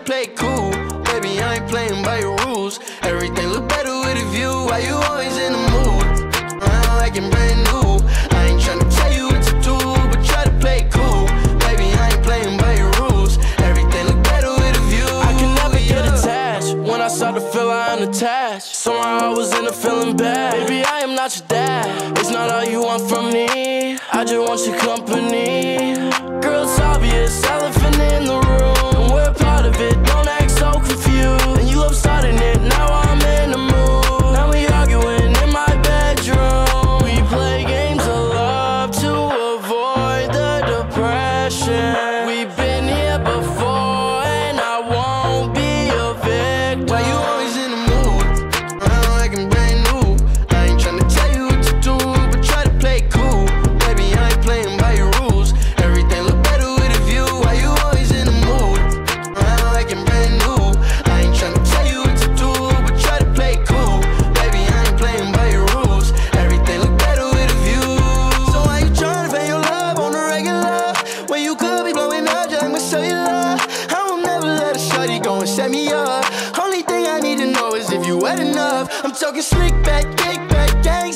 play cool. Baby, I ain't playing by your rules. Everything look better with a view. Why you always in the mood? Around like I'm brand new. I ain't tryna tell you what to do, but try to play cool. Baby, I ain't playing by your rules. Everything look better with a view. I can never get attached. When I start to feel I unattached, somehow I was in a feeling bad. Baby, I am not your dad. It's not all you want from me. I just want your company. Girl, it's obvious, elephant in the room, and we're part of it. Don't act so confused. And you love starting it. Now I'm in the mood. Now we arguing in my bedroom. We play games of love to avoid the depression. We've been here before, and I won't be a victim. Why you always in the mood? Around like I'm brand new. I ain't tryna tell you what to do, but try to play cool. Baby, I ain't playing by your rules. Everything look better with a view. Why you always in the mood? Around like I'm brand new. I ain't tryna tell you what to do, but try to play cool. Baby, I ain't playing by your rules. Everything look better with a view. So why you tryna fake your love on the regular, when you could be blowing up just like my cellular? I will never let a shawty go and set me up. Only thing I need to know is if you wet enough. I'm talking slick back, kick back, gang